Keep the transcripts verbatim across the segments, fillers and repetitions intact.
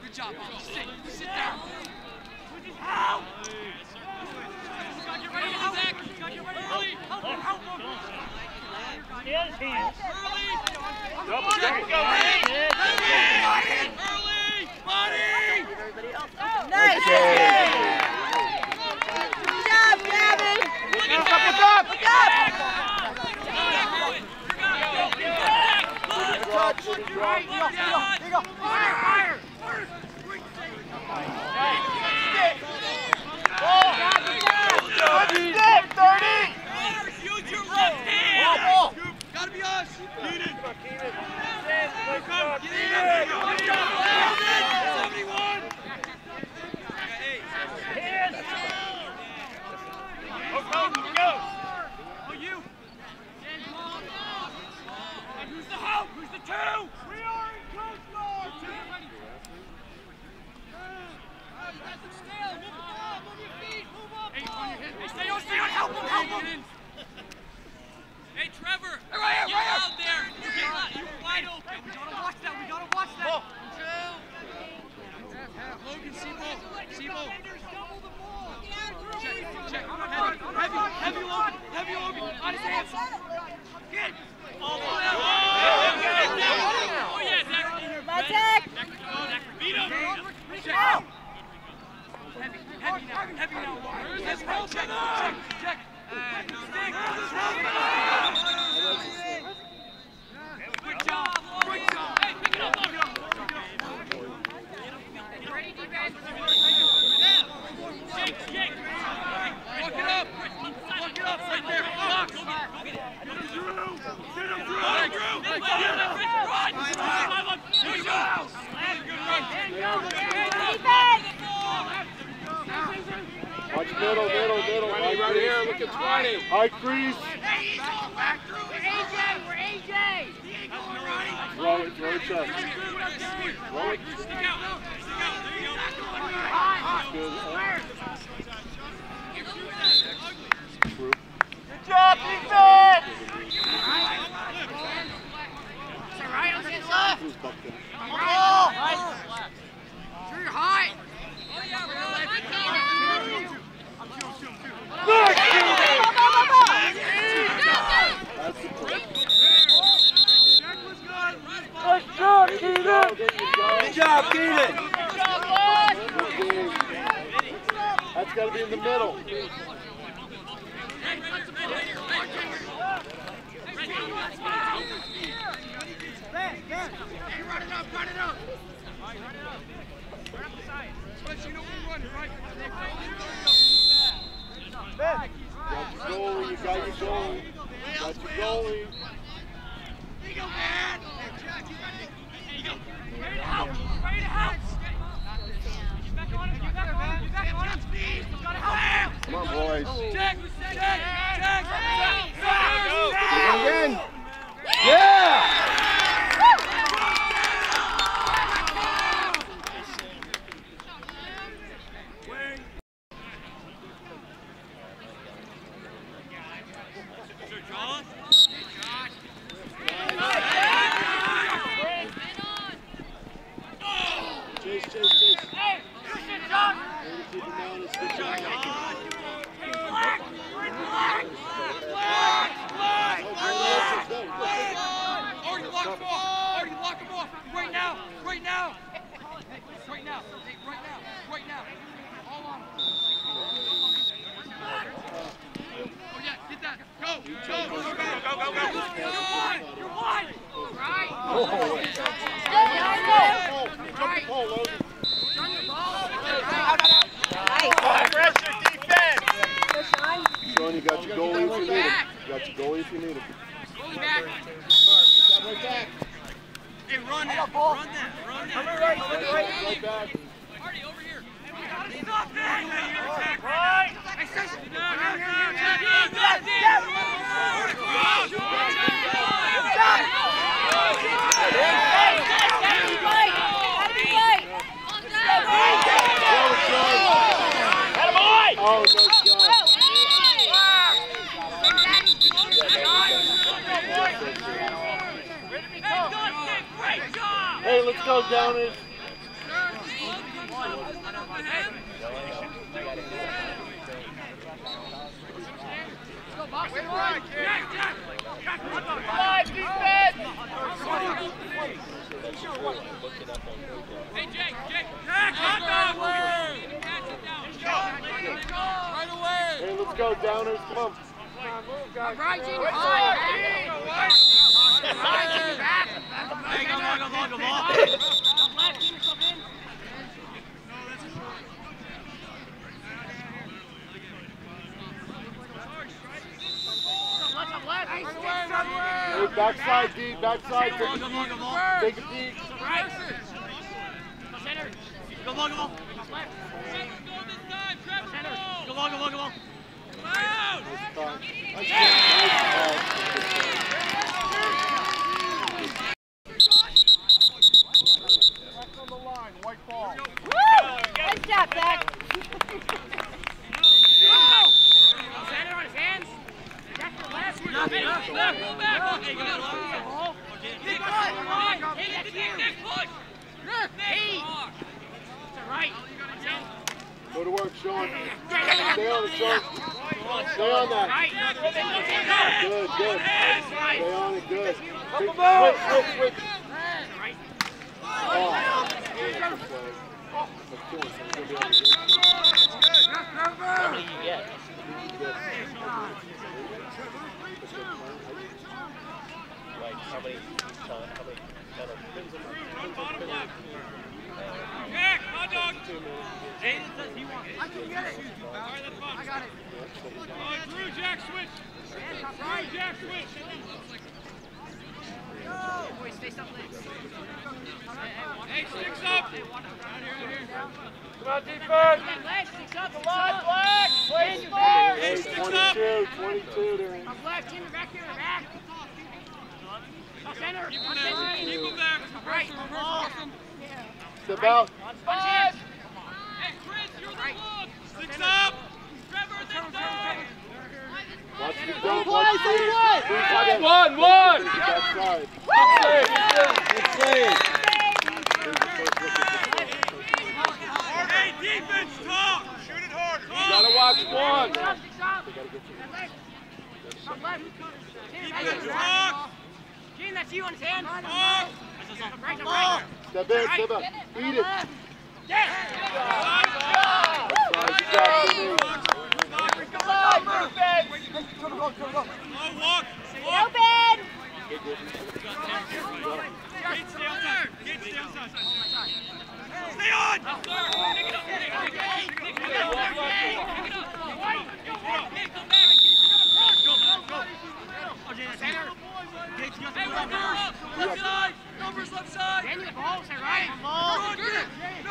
Good job, Bob. Sit. Sit down. Help! Get ready, Zach. Get ready. Early. Help him. Help him. His hands. Early. Double check. Go. Early. Buddy. Nice. Good job, Gabby. Look at that. Look up. Here you go. Fire. Fire. Use your left hand! Gotta be us! Keenan! Come, get in! seventy-one! Go, go, go! Oh, you! And who's the help? Who's the two? We are in Coast Guard! Hey, stay on, stay on, help him, help him! Hey, Trevor! Hey, right here, right here! out there! You get out, you're wide open! We gotta watch that, we gotta watch that! Oh. Logan, Sebo, Sebo! Check, check, heavy, heavy, heavy Logan, heavy Logan, on his hands! Get! All the way out! Oh yeah, Zach! My tech! Beat him! Check! Heavy, heavy now, heavy now. Check, check, check, check. Stick. Good job, good job. Hey, pick it up, look. Get ready, defense. Shake, shake. Walk it up. Walk it up right there. Box. Go get it. Go get it. Drew. Get him, Drew. Hey, Drew. Run. Good job. Good run. Defense! Watch middle, middle, middle. twenty right here, look at twenty. High crease. Hey, Eagle, back through. We're A J, we're A J. The Eagle, we're running. Roll it, roll it, chest. Roll it. Stick out, stick out. There you go. Good. Good job, defense! Is that right? On the left. Who's bucking? Come on. Sure you're high. Oh, yeah, we're on. That's the play. Good job, Keenan! Good job, Keenan. That's got to be in the middle. Hey, run it up, run it up. Run it up. Run up the side. But you know we're running, right? Got your goalie, you got your goalie. Got your goalie. Eagle, man! Eagle, ready to help! Ready to help! Get back on him, get back on him, get back on him! You gotta help! Come on, boys. Jack, Jack, Jack! Do it again. Yeah! Chase, chase, chase. Hey, Christian, John! Way to keep him down. It's good job. Black! Black! Black! Black! Already lock him off! Already lock him off! Right now! Right now! Right now! Hey, right now! Right now! All on him! Oh yeah, get that! Go! Go! Go! Go! Go! Go! Go! You're wide! You're wide! Right! Oh. Jump the pole, Logan. Pressure defense. Sean, you got your goalie if you need him. You got your goalie if you need him. Goalie back! Right back. Hey, run that! Run that! Run that! Right back. Marty, over here! We gotta stop that! Right. Hey, Session! Down, down, down, Oh, no shot. Great job! Hey, let's go, Downers. Five, defense! Hey, Jake, Jake, Jack, hot dog! Right away! Hey, let's go, downers, come. Right, Junior. Right, Right, Junior, back. Hey, go, go, go, go, go, go. Left, Junior, stop in. Hey, backside, D, backside. Come on, come on, come on. Take a peek. Right. Go, go, go. Go, go, go, go, go. Out! Nice pass. Nice pass. On the line, white ball. Woo! Nice job, Zach. Center on his hands. That's the last one. Back, back, go back. Okay, go. Nick, Nick, Nick, Nick, push. Nick, Nick. To right. Go to work, Sean. Stay on it, Sean. Stay on that. Good, good. Stay on it, good. Switch, switch, switch. Oh. That's two. It's gonna be on the game. How many you get? Like, how many, uh, how many medals? Jack, hot dog. Jaden says he wants it. I can get it. All right, that's fine. I got it. Uh, Drew, Jack, switch. Drew, Jack, switch. Boys, stay up late. Hey, sticks up. Come on, defense! Sticks up, Come on, Black! Play smart! Hey, sticks up. twenty-two, twenty-two there. Up left, Junior, back here, back. Up center. Keep him there. Keep him there. Right. Awesome. Step out. Five! Hey, Chris, you're the one. Sticks up. Trevor, this time. Watch the dump, watch the lead. One, one! Backside. Good save! Hey, defense, talk. Shoot it hard. You gotta watch one! Sticks up. Up left. Defense, talk. Gene, that's you on his hand. Talk. Right, right. Step in, step out. Eat it. Yes. Nice job, Jimmy. Come on, defense! Oh, walk. Open. Kate, stay outside. Kate, stay outside. Stay on. Pick it up. Pick it up. Pick it up. Pick it up. Nick, come back. Go, go. Okay, that's it. Kate, you got the numbers. Left side. Numbers left side. Then you got balls, hey, right? Ball. Numbers.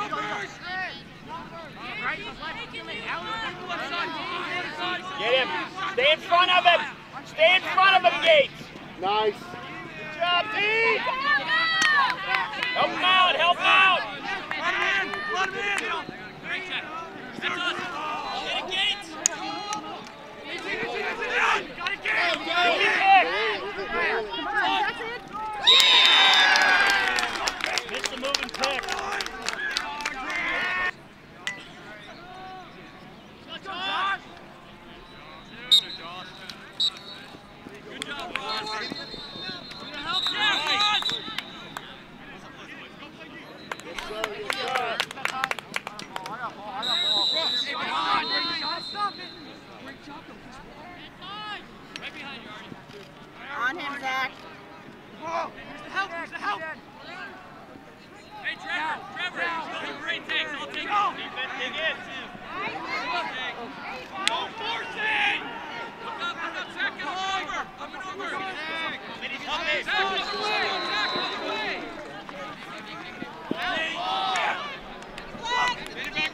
Right, left, Left side. Left side. Get him! Stay in front of him! Stay in front of him, Gates! Nice. Good job, D! Help him out! Help him out! Let him in. Let him in. Great check. That's us. Get it, Gates. Got it, Gates. Missed the moving pick. Good job, Ross. Help Jack, Ross. Hey, behind. Stop it. Right behind you, Artie. On him, Zach. Whoa. Here's the help. Here's the help. Hey, Trevor. Trevor. Those are great takes. I'll take it. Defense, dig in. No forcing. Look up. Look up. Zach, get over. Up and over. Minnie's Zach, coming. Zach, other way. Zach, other way. Hey. Get it back.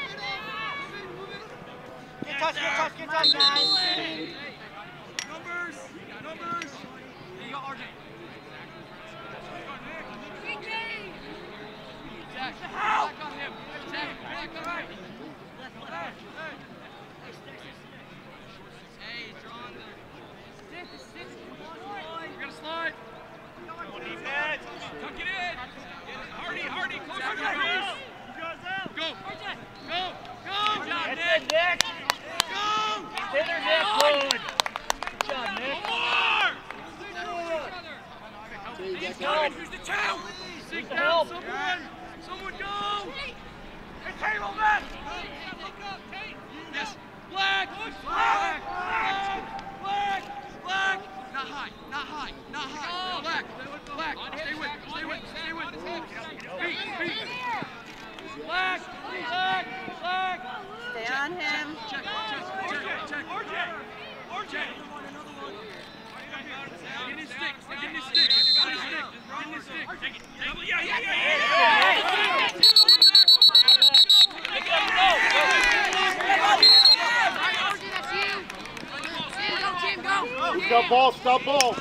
Get touch, get touch, get touch, guys. Numbers. Numbers. There you go, R J. Zach, help! Back on him. Zach, back on him. Hey, draw on there. We're gonna slide. Defense. Tuck it in. Hardy, Hardy, close to your face. Go. Let's go. Who's the two? Sit down, someone. Someone go. Hey, table back. Yes. Black. Black. Black. Black. Not high. Not high. Not high. Black. Black. Stay with. Stay with. Stay with. Feet. Feet. Black. Black. Black. Stay on him. Check. Check. Check. Check. R J. R J. Get his stick. Get his stick. Get his stick. Get his stick. Take it. Yeah, yeah, yeah, yeah. Who's got ball? Stop ball.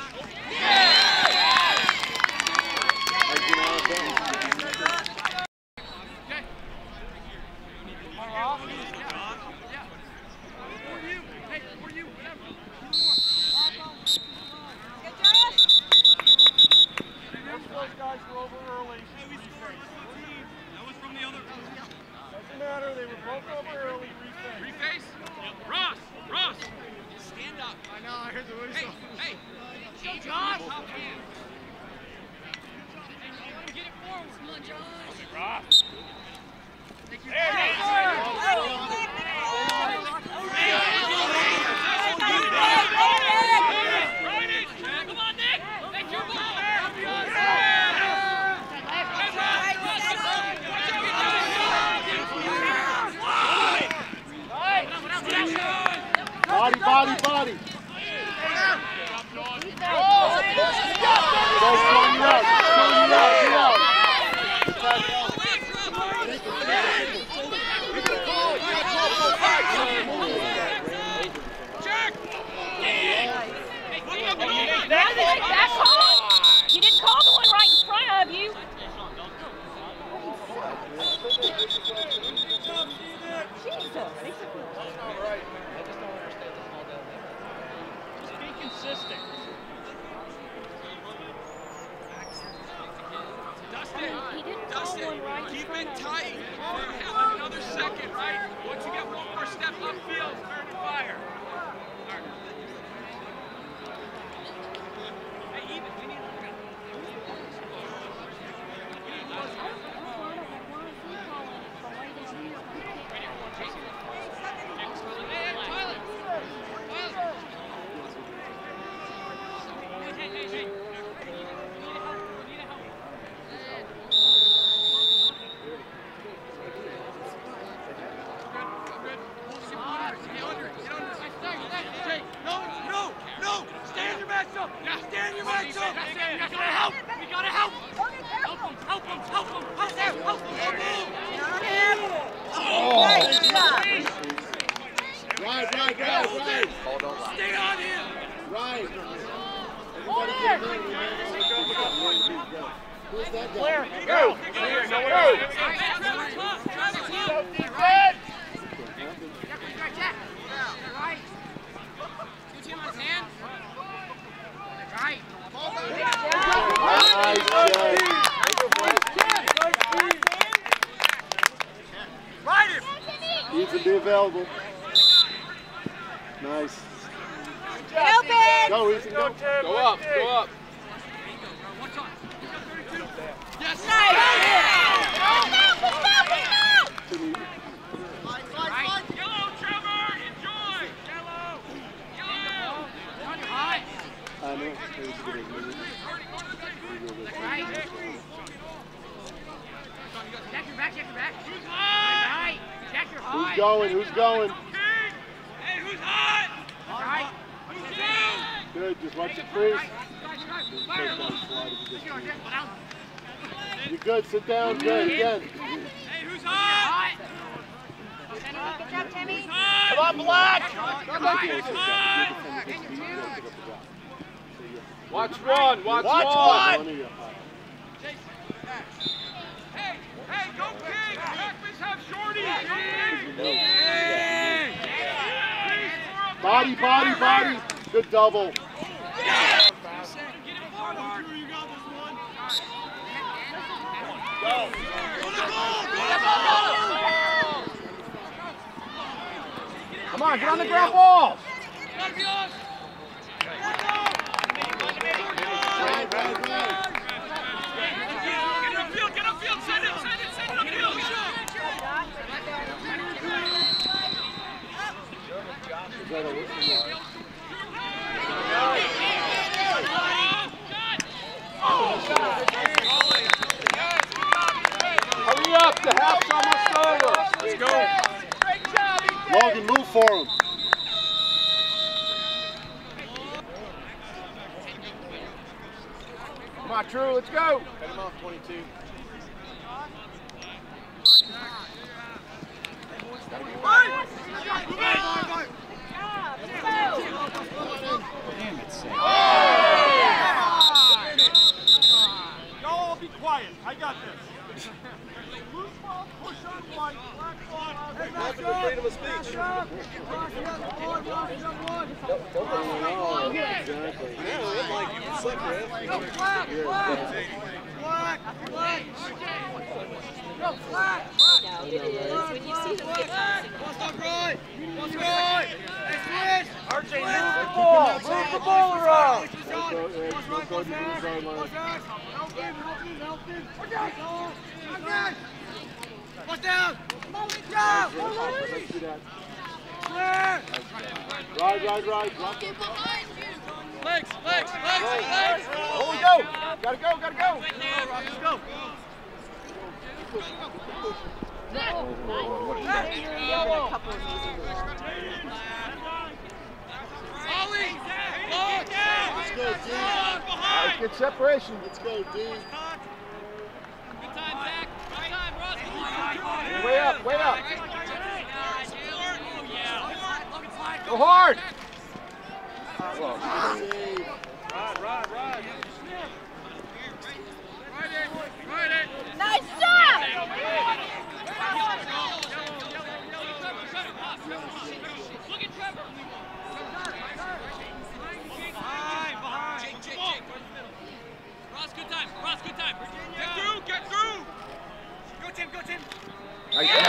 Body, body, body. Go, strong you out. Strong you out. Get out. That call? You didn't call the one right in front of you. Jesus. Consistent. Dustin, Dustin, keep it tight. Have another second, right? Once you get one more step upfield, turn and fire. Hey, even, we need Right, right, right, right. Stay on him. Right. Everybody get in there. Who's that guy? Clear. Go. Clear. No one else. Defense. Right. Two team on his hand. Right. Ride him. Needs to be available. Nice. Open. Go, Ethan, go. Go up, go up. Yes. Yellow, Trevor. Enjoy. Yellow. Yellow. On your high. I know. Jack your back, jack your back. Who's high? Jack your high. Who's going? Who's going? Hey, who's hot? All right. Who's down? Good, just watch it freeze. You're good, sit down, good, again. Hey, who's hot? Good job, Timmy. Come on, Black. Watch one, watch, Watch one. one. Hey, hey, go King! Packers have shorty! Go King! Body, body, body. Good double. Go. Come on, get on the ground ball. Gotta be us! Right, right, right. on, True, let's go. Cut him off, twenty-two. Damn it, Sam. Y'all all be quiet. I got this. Loose ball, push on one. Black ball. Have the freedom of speech. Exactly. Yeah, I'm like, it's like that. Black, black. Black, black. Go, black. No, it is. When you see them get What's up, Roy? What's right? Hey, switch. R J, move the ball. Move the ball around. What's right? What's right? What's right? What's right? Help him, help him, help him. What's down? What's down? What's down? Let's go. Ride, ride, ride. Legs, legs, legs, legs. Oh, we go. Gotta go, gotta go. Let's go. a couple of these. Ollie! Look out! Let's go, D. Behind! Good separation. Let's go, D. Good time, Zach. Good time, Russ. Way up, way up. Oh, yeah. Go hard. Run, run, run. Ride it, ride it. Nice job! Look at Trevor. Behind, behind. Jake, Jake, Jake. Ross, good time. Ross, good time. Get through, get through. Go, Tim, go, Tim. Nice job.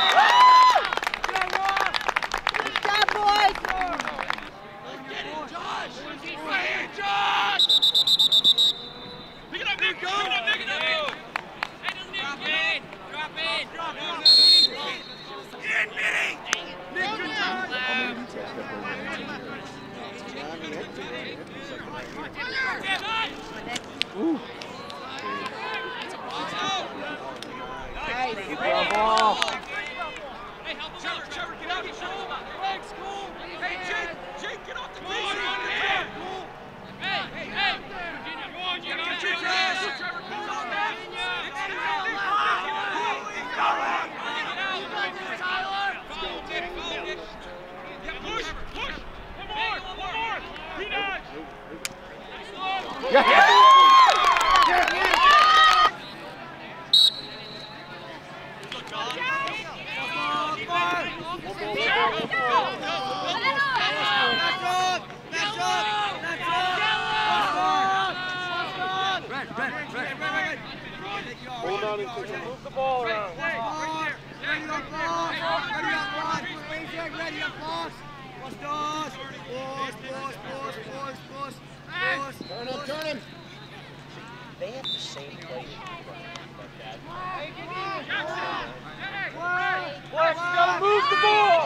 Good job, boys! Get it, Josh. Right here, Josh. Pick it up, Nick. Pick it up, pick it up, Nick. Hey, doesn't even get in. Drop in. Drop in. In, Minnie. Nick, good time. Ooh. Nice. Good ball. Hey, help him out. Trevor, get out. Get out. Legs, cool. Hey, Jake. Jake, get off the ball. Hey, hey, hey. Go on, you got your ass. Trevor, come on back. Push, push. One more, one more. P-Dodge. Yeah. Hold on and move the ball around. Ready up, boss. Ready up, boss. Ready up, boss. Boss does. Boss, boss, boss, boss, boss. Boss. Turn him, turn him. They have the same play like that. Boss, you gotta move the ball.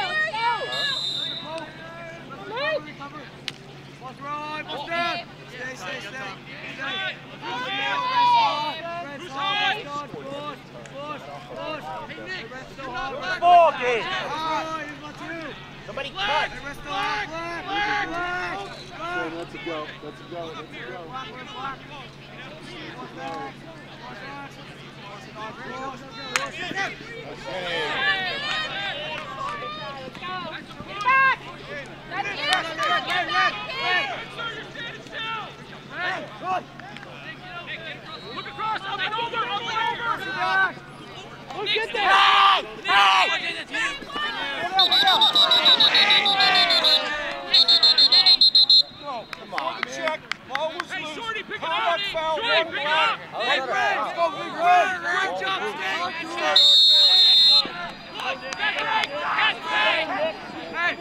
Boss right, boss down. Stay, stay, stay. Stay. Ball game. Somebody cut. That's a go. That's a go. That's a go. Look across, up and over, up and over! Look at that! Hey! Come on, man. Check. Ball was Hey, loose. Shorty, pick it Contact up! foul, Shorty, one pick it flag. up! Hey, Hey, Red, Red. let's go, big Red. Great job, Steve! Look, that's right! That's right! Hey!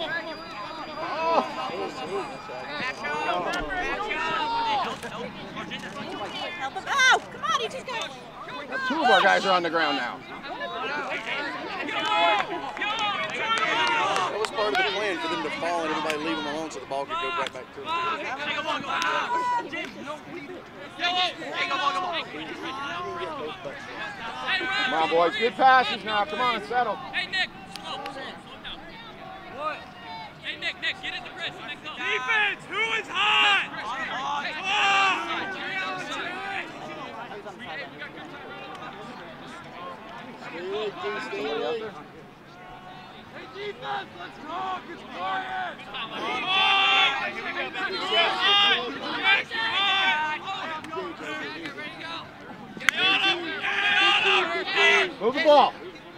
Help him out! Come on, he just got... Now, two of our guys are on the ground now. That was part of the plan for them to fall and everybody leave them alone so the ball could go right back to them. Come on, boys. Good passes now. Come on, settle. Hey, Nick! Slow, slow, slow down. What? Hey, Nick, Nick, get in the press. Nick, go. Defense! Who is hot? Hot! Move the ball.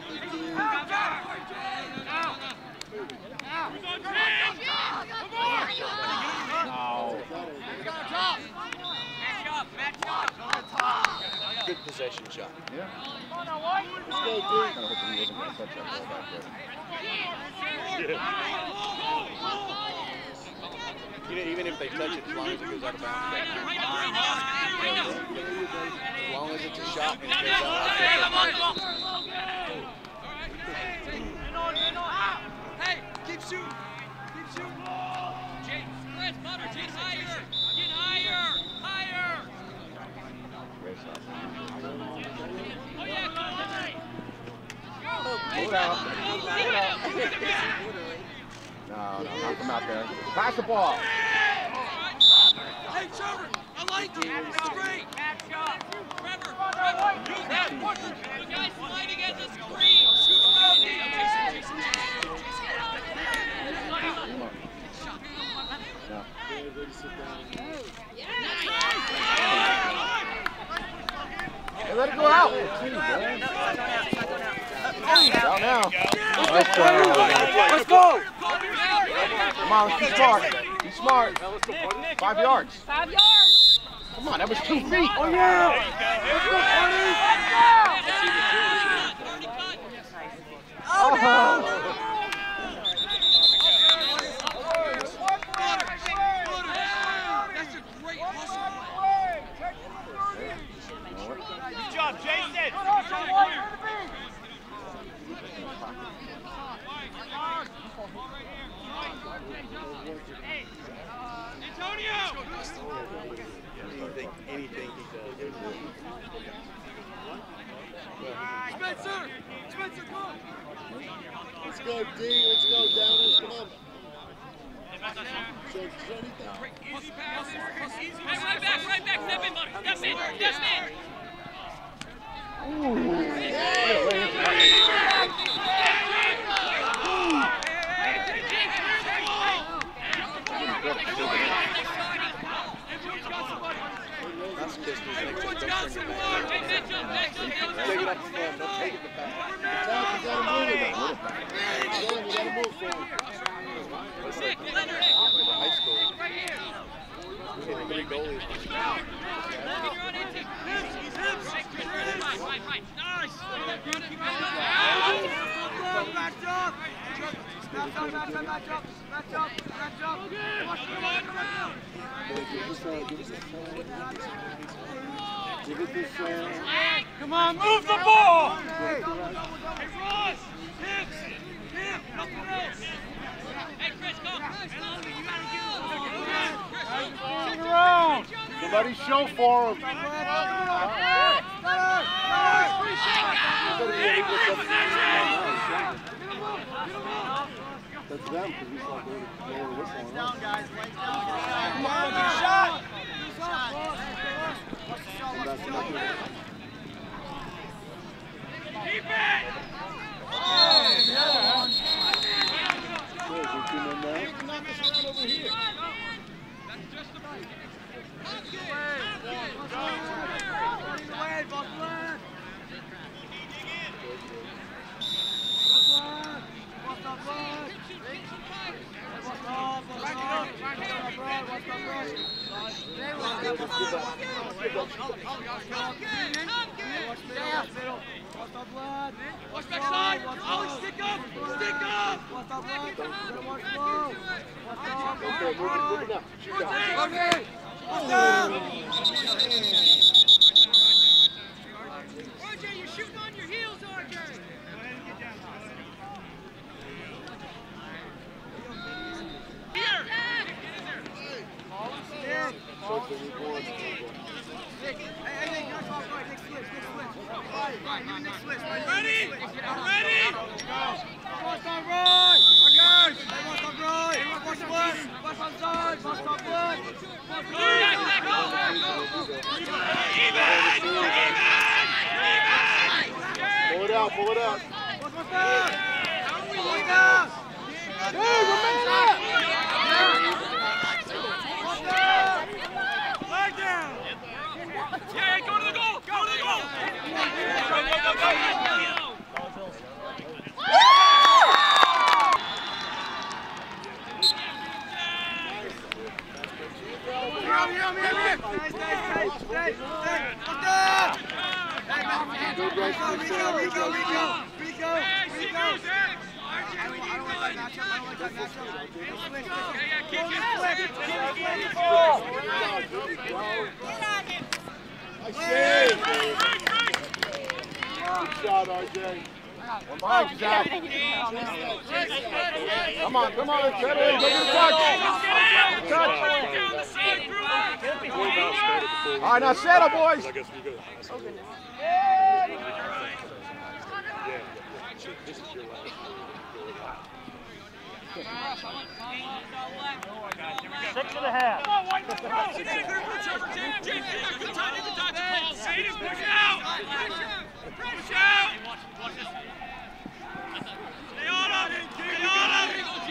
Good possession shot. Yeah. Let's go, dude. I hope he wasn't going to touch that ball back there. You know, even if they touch it, as long as it goes out of bounds. As long as it's a shot and it goes out. Hey, keep shooting. Keep shooting. Chase, Chris, Butter, chase higher. Get higher. Higher. Oh, yeah, come on. Pull it out. Pull it out. No, no, knock him out there. Pass the ball. Hey, Trevor, I like it. It's great. Trevor, Trevor, use that. The guy's sliding as a screen. Shoot around him. Jason, Jason, Jason. Hey, let it go out. Out now. Let's go. Let's go. Come on, let's be smart. Be smart. Five yards. Five yards. Come on, that was two feet. Oh, yeah. Let's go, Oh. That's a great hustle. Good job, Jason. Anything, anything he does. Spencer. Spencer, come. Let's go, D. Let's go, Downers. Come on. Easy pass. Hey, right back, right back. Step in, buddy. Step in, step in. That's just his Hey, next Roy don't Johnson, bring it one. back. Take that jump, that jump, that Take it jump. up the front, don't take it the back. You gotta move it. You gotta move forward. Sick, Leonard. High school. We hit three goalies. Right, right, right. Nice. Match up. Match up, match up, match up. Match up, match up. Give it this way. Come on, move the ball. Hey, Ross. Him. Him. Nothing else. Hey, Chris, go. You gotta Turn around. Somebody show for him. That's them because we saw they were whistling. Down, guys. Legs down. Come on, big shot. That's not good. Keep it. Good, we're two men down. Knock us around over here. That's just the Watch backside. Ollie, stick up. Stick up. Okay, move it, move it now. Shoot down. Okay. R J, you're shooting on your heels, R J. Here. So the new boards. Hey, hey, hey, guys, off right. Next switch, next switch. Right, right, even next switch. Right, Ready? next switch. Ready? What's on right? Okay. Hey, what's on right? What's left? What's on side? What's on left? What's Go back, back, go. Even! Even! Pull it out, pull it out. What's what's that? Pull it down. Hey, remember! What's that? Lie down. Yeah, go to the goal! Go to the goal! Go, go, go, go! Good rest for the center, Rico. Good shot, R J. One behind you, Zach. Come on, come on, settle in, go to the touch. Touch. All right, now settle, boys. Six and a half. Stay on him! Stay on him!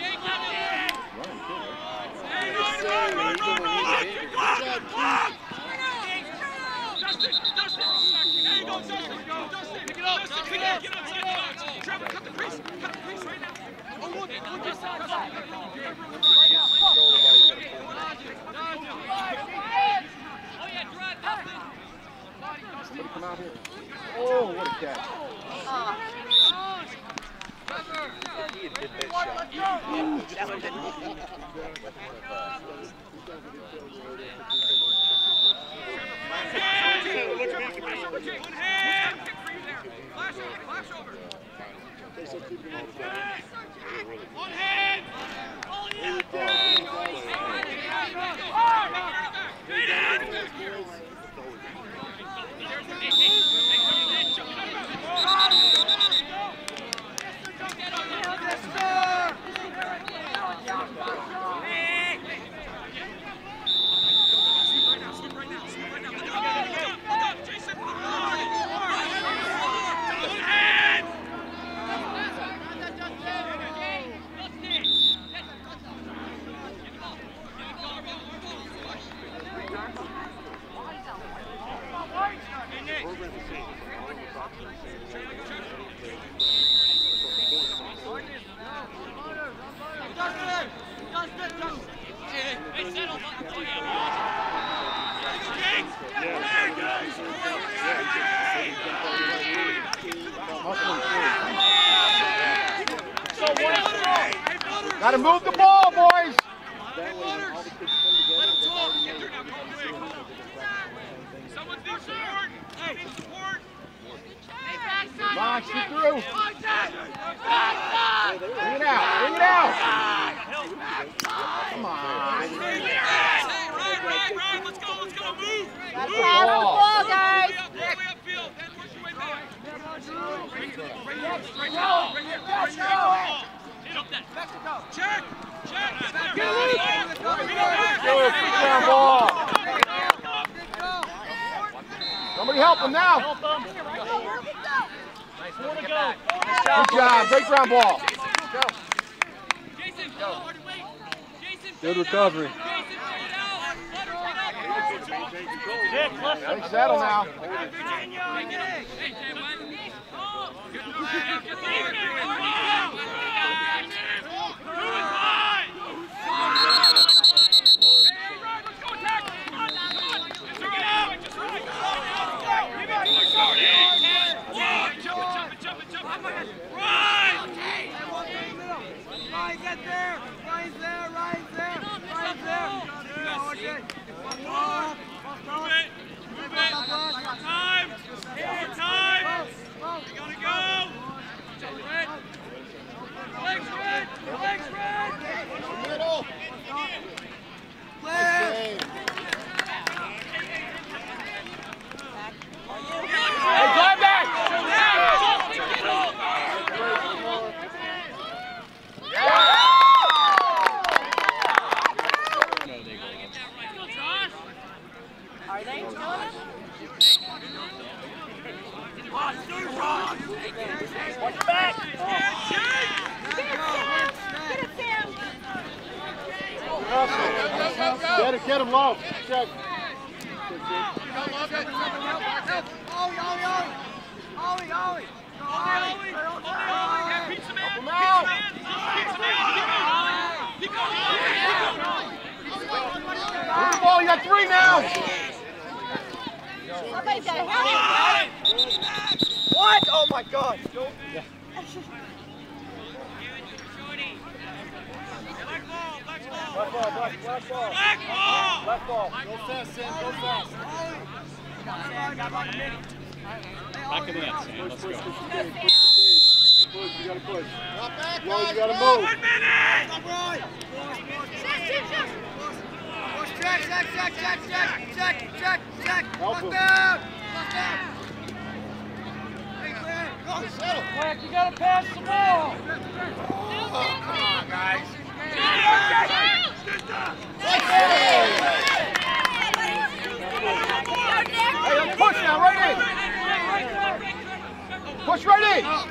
Run, run, run, run, run! Block! Dustin! Dustin! There you go, Dustin! Go, Dustin! Pick it up! Dustin, pick it up! Get outside the box! Trevor, cut the crease! Cut the crease right now! Oh, look! Look this side! Oh, yeah, drive, Dustin! Somebody come out here. Oh, what a catch. He had hit that shot. One hand! Flash over! Flash over! One hand! Got to move the ball, boys. Come on, shoot through. Bring it out. Bring it out. Come on. Right, right, right. Let's go, let's go. Move. Gotta pass the ball, guys. All the way upfield. Then push your way back. Right here, right here, right here, right here. Hit up that. Check. Check. Get it. Good ground ball. Somebody help him now. Help them. Four to go. Good job. Great ground ball. Jason, go. Jason, Good recovery. Jason, fade out. Let her get up. Dick, listen. Hey, settle now. Virginia. Hey, Jay, what? Get the get the Who is mine? Hey, right, let's go attack. Come on, come on. Took it out. Just right. Give it to us, Shorty. One, jump it, jump it, jump it, jump it. Run. Ryan, get there! Ryan's there! Ryan's there! Ryan's there! Move it. Move it. More time. More time. We gotta go. Red. Legs red. Legs red. Middle. Clear! Hey, drive back. Are they doing it? Watch back. Get it, Sam! Get it, get him low. Check. Ollie, Ollie, Ollie! Ollie, Ollie! Go, Ollie! Beat some man. Help him Beat out. some man. Beat some man. Keep going. Keep going. Keep going. Move the ball, you got three now. Somebody's got to have What? Oh my God. Yeah. Black ball, black, black ball. Black ball. Black ball. Go fast, Sam. Go fast. Back of the net, Sam. Push, Let's push, go. push the stage, push the stage. Push, you gotta push. Yo, you gotta move. One minute. Stop right. Push, check, check, check, check, check, check, check, check. Help Lock him. down. Lock down. Hey, clear. Go. Settle. Quick, you gotta pass the ball. Come on, guys. Hey, let's push now, right in. Push right in.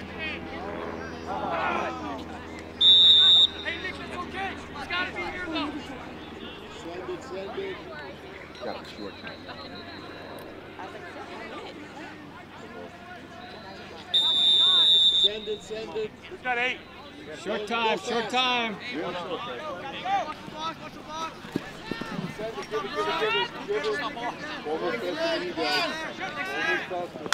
Hey, Nick, it's okay. It's got to be here, though. Send it, send it. Got the short time. Send it, send it. Who's got eight? Short time, short time. Yeah. Watch the box, watch the box. Send it, give it, give it, give it, give it. Almost faster than you guys. Almost faster.